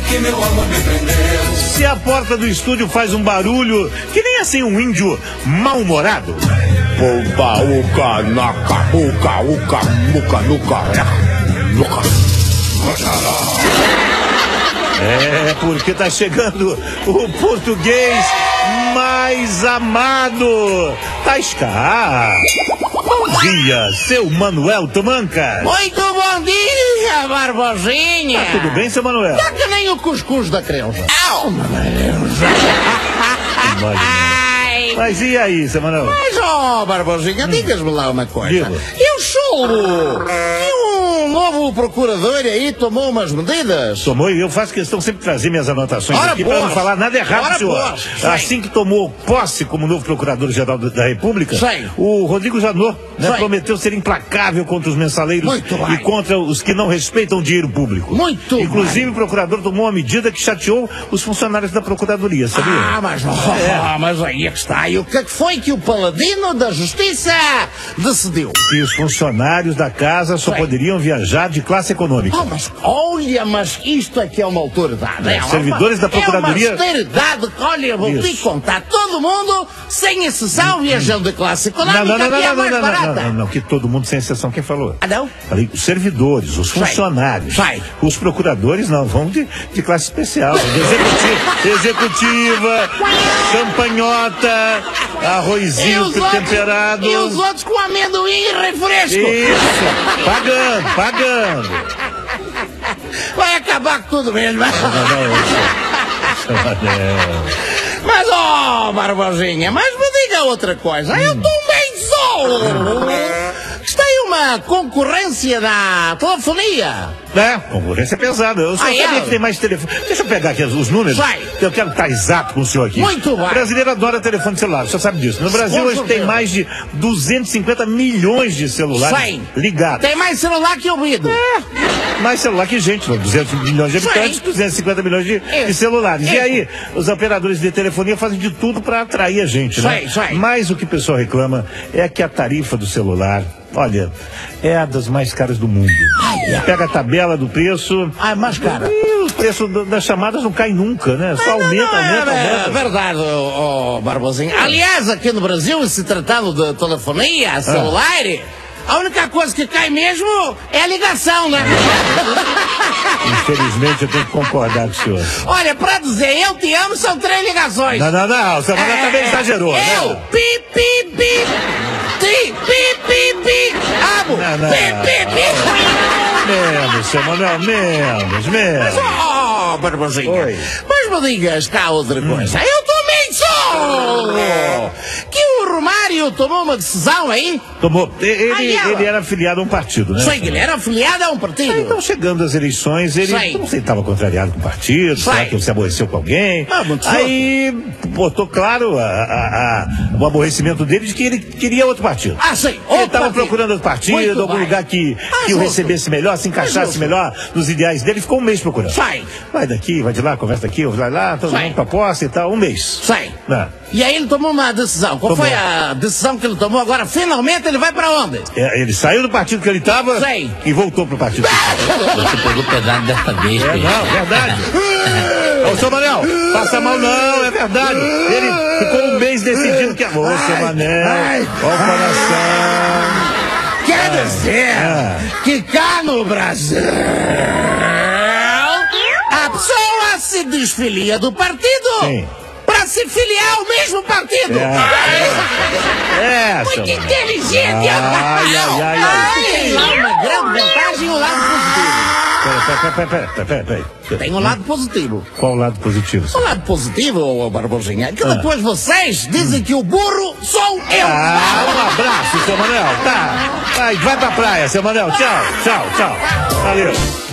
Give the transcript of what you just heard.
que meu amor me prendeu. Se a porta do estúdio faz um barulho, que nem assim um índio mal-humorado. Uca, uca, naca, uca, uca, muca, nuca, nuca. É, porque tá chegando o português mais amado. Tasca. Bom dia, seu Manuel Tamancas. Muito bom dia, Barbosinha. Tá tudo bem, seu Manuel? Tá que nem o cuscuz da criança. Mas e aí, seu Manuel? Mas, Barbosinha, diga-me lá uma coisa. Diga. Eu soube que um novo procurador aí tomou umas medidas. Tomou, e eu faço questão sempre de trazer minhas anotações Ora, aqui boa. para não falar nada errado, Ora, senhor. boa. Assim que tomou posse como novo procurador-geral da República, Sim. o Rodrigo Janot, né, Sim. prometeu ser implacável contra os mensaleiros Muito bem. e contra os que não respeitam o dinheiro público. Muito Inclusive, bem. o procurador tomou uma medida que chateou os funcionários da Procuradoria, sabia? Mas aí é que está. E o que foi que o paladino da justiça decidiu? E os funcionários da casa só Sim. poderiam viajar de classe econômica. Mas olha, mas isto é que é uma autoridade. É, servidores da Procuradoria- É uma austeridade. Olha, vou te Isso. contar. Todo mundo, sem exceção, viajando de classe econômica, que é mais barata. não, que todo mundo sem exceção, quem falou? Ah, não? Falei, os servidores, os funcionários. Sai. Os procuradores não, vão de classe especial. De executiva, champanhota, arrozinho temperado. E os outros com amendoim e refresco. Isso, pagando. Vai acabar com tudo mesmo. Não. Mas, Barbosinha, mas me diga outra coisa. Eu também sou. Está aí uma concorrência na telefonia. É, concorrência pesada. Eu só sabia que tem mais telefone. Deixa eu pegar aqui os números. Vai. Eu quero estar exato com o senhor aqui. Muito bem. O brasileiro adora telefone celular, o senhor sabe disso. No Brasil hoje tem mais de 250 milhões de celulares ligados. Tem mais celular que ouvido. Mais celular que gente, 200 milhões de habitantes, 250 milhões de celulares. E aí, os operadores de telefonia fazem de tudo para atrair a gente, né? Mas o que o pessoal reclama é que a tarifa do celular, olha, é a das mais caras do mundo. Pega a tabela do preço. Ah, é mais cara. E o preço das chamadas não cai nunca, né? Só aumenta. É verdade, Barbosinha. Aliás, aqui no Brasil, se tratando de telefonia, celular, a única coisa que cai mesmo é a ligação, né? Infelizmente, eu tenho que concordar com o senhor. Olha, pra dizer eu te amo, são 3 ligações. Não, o senhor também exagerou, né? Eu, pi, pi, pi, ti, pi, pi, pi, amo, Não. pi, pi, pi. Menos, seu Manuel, menos. Mas, Barbosinha, Oi. mas me digas cá outra coisa. Eu também sou! Que o Romário tomou uma decisão aí? Tomou. Ele era afiliado a um partido, né? Sei que ele era afiliado a um partido. Então, chegando as eleições, ele não sei se estava contrariado com o partido, será que ele se aborreceu com alguém? Aí botou claro o aborrecimento dele de que ele queria outro partido. Sim. Ele estava procurando outro partido, algum lugar que o recebesse melhor, se encaixasse melhor nos ideais dele. Ficou um mês procurando. Vai daqui, vai de lá, conversa daqui, vai lá, todo mundo pra posse e tal, um mês. E aí ele tomou uma decisão. Qual foi a decisão que ele tomou agora? Finalmente ele vai pra onde? Ele saiu do partido que ele estava e voltou pro partido que ele estava. Você pegou pesado dessa vez, Não, verdade. Ô, seu Manel, passa mal não, é verdade. Ele ficou um mês decidindo que... Ô, seu Manel, ó o coração. Quer dizer que cá no Brasil a pessoa se desfilia do partido para se filiar ao mesmo partido. Muito inteligente. Tem lá uma grande vantagem e um lado positivo. Peraí. Tem um lado positivo. Qual o lado positivo? O lado positivo, Barbosinha, é que depois vocês dizem que o burro sou eu. Um abraço, seu Manel. Vai pra praia, seu Manel. Tchau. Valeu.